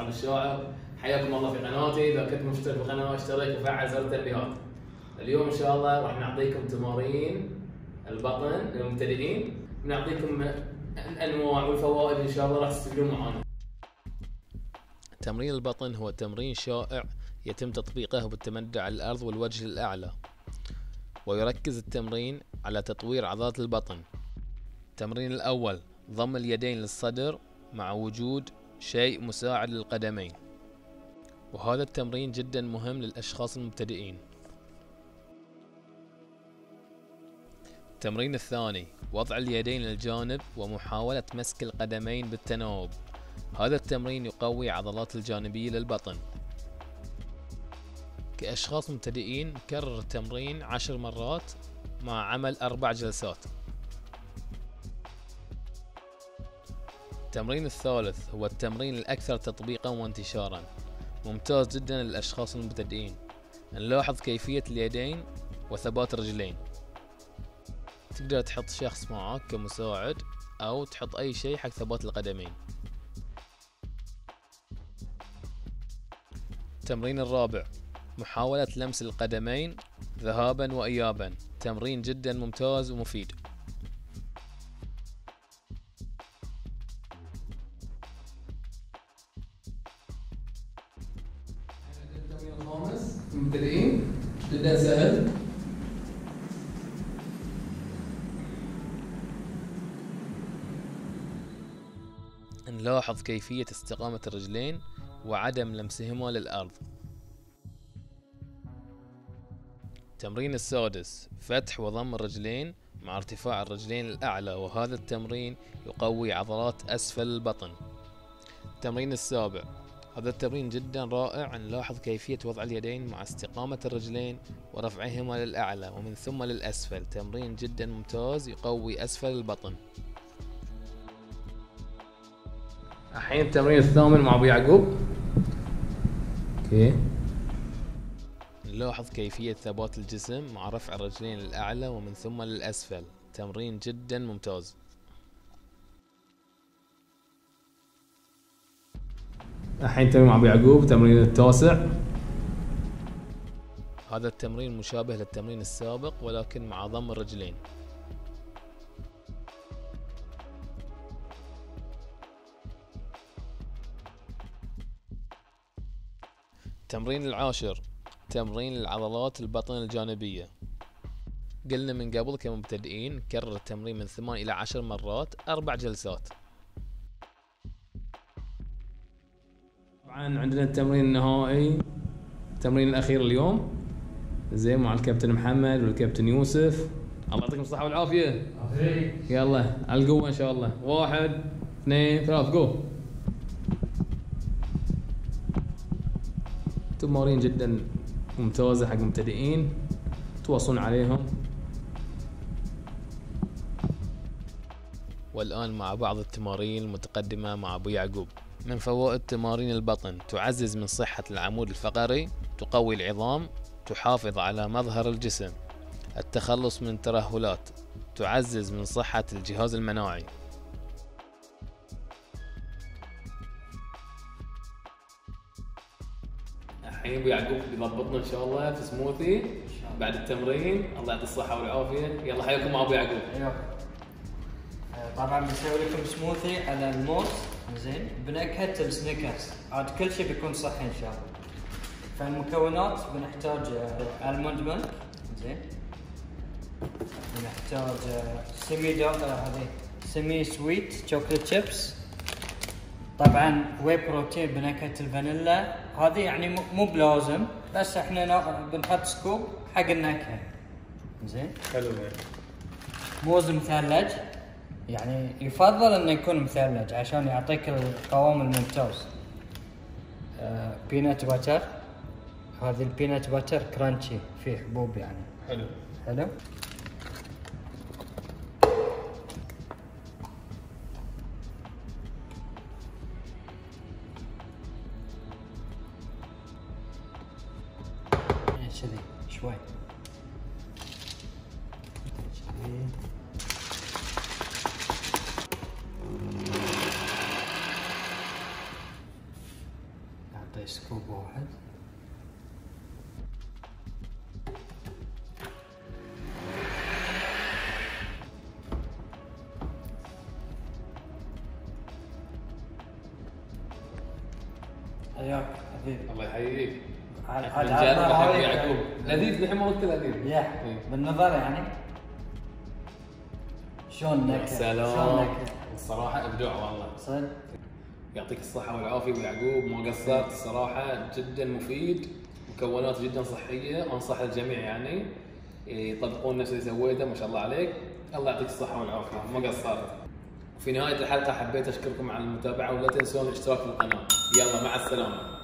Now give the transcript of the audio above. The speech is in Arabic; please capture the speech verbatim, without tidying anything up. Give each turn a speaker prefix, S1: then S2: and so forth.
S1: الشاعر. حياكم الله في قناتي. اذا كنت مشترك بالقناه اشترك وفعل زر التنبيهات. اليوم ان شاء الله راح نعطيكم تمارين البطن للمبتدئين، بنعطيكم الانواع والفوائد ان شاء الله راح تستفيدون معنا.
S2: تمرين البطن هو تمرين شائع يتم تطبيقه بالتمدع على الأرض والوجه الأعلى، ويركز التمرين على تطوير عضلات البطن. التمرين الأول ضم اليدين للصدر مع وجود شيء مساعد للقدمين، وهذا التمرين جدا مهم للأشخاص المبتدئين. التمرين الثاني وضع اليدين للجانب ومحاولة مسك القدمين بالتناوب. هذا التمرين يقوي عضلات الجانبية للبطن. كأشخاص مبتدئين كرر التمرين عشر مرات مع عمل أربع جلسات. التمرين الثالث هو التمرين الأكثر تطبيقا وانتشارا، ممتاز جدا للأشخاص المبتدئين. نلاحظ كيفية اليدين وثبات الرجلين. تقدر تحط شخص معك كمساعد أو تحط أي شيء حق ثبات القدمين. التمرين الرابع محاولة لمس القدمين ذهابا وإيابا، تمرين جدا ممتاز ومفيد.
S1: التمرين الخامس للمبتدئين جدا سهل.
S2: نلاحظ كيفية استقامة الرجلين وعدم لمسهما للأرض. التمرين السادس فتح وضم الرجلين مع ارتفاع الرجلين الأعلى، وهذا التمرين يقوي عضلات أسفل البطن. التمرين السابع هذا التمرين جدا رائع. نلاحظ كيفية وضع اليدين مع استقامة الرجلين ورفعهما للأعلى ومن ثم للأسفل، تمرين جدا ممتاز يقوي أسفل البطن.
S1: الحين التمرين الثامن مع ابو يعقوب. اوكي.
S2: نلاحظ كيفية ثبات الجسم مع رفع الرجلين للأعلى ومن ثم للأسفل، تمرين جدا ممتاز.
S1: الحين تمرين مع ابو يعقوب، التمرين التاسع.
S2: هذا التمرين مشابه للتمرين السابق ولكن مع ضم الرجلين. التمرين العاشر تمرين العضلات البطن الجانبية. قلنا من قبل كمبتدئين كرر التمرين من ثمان إلى عشر مرات أربع جلسات.
S1: طبعا عندنا التمرين النهائي، التمرين الأخير اليوم زين مع الكابتن محمد والكابتن يوسف. الله يعطيكم الصحة والعافية. يلا على القوة إن شاء الله. واحد اثنين ثلاث جو. تمارين جدا ممتازة حق مبتدئين، تواصلون عليهم.
S2: والآن مع بعض التمارين المتقدمة مع أبو يعقوب. من فوائد تمارين البطن: تعزز من صحة العمود الفقري، تقوي العظام، تحافظ على مظهر الجسم، التخلص من الترهلات، تعزز من صحة الجهاز المناعي.
S1: الحين ابو يعقوب بيضبطنا ان شاء الله في سموثي بعد التمرين. الله يعطي الصحة والعافية. يلا حياكم مع ابو يعقوب.
S3: ايوه. طبعا بنسوي لكم سموثي على الموز زين بنكهة السنيكرز، عاد كل شيء بيكون صحي ان شاء الله. فالمكونات بنحتاج الموند ميلك زين، بنحتاج سيمي دو هذه سيمي سويت شوكليت شيبس، طبعا واي بروتين بنكهة الفانيلا، هذه يعني مو بلازم بس احنا بنحط سكوب حق النكهة زين.
S1: حلو.
S3: موز مثلج، يعني يفضل انه يكون مثلج عشان يعطيك القوام الممتاز. آه بينات باتر، هذه البينات باتر كرانشي فيه حبوب يعني.
S1: حلو.
S3: حلو. كذي شوي. سكوب واحد. حياك حبيبي.
S1: الله يحييك.
S3: عاد
S1: عاد
S3: عاد
S1: عاد يعقوب لذيذ الحين ما قلت لذيذ.
S3: يا بالنظر يعني شلون
S1: يا
S3: نكهه؟
S1: سلام.
S3: شلون نكهه؟
S1: الصراحه ابداع والله.
S3: صدق.
S1: يعطيك الصحه والعافيه ابو يعقوب، ما قصرت الصراحه، جدا مفيد، مكونات جدا صحيه، انصح الجميع يعني يطبقون نفس اللي سويته. ما شاء الله عليك، الله يعطيك الصحه والعافيه، ما قصرت. في نهايه الحلقه حبيت اشكركم على المتابعه، ولا تنسون الاشتراك في القناه. يلا مع السلامه.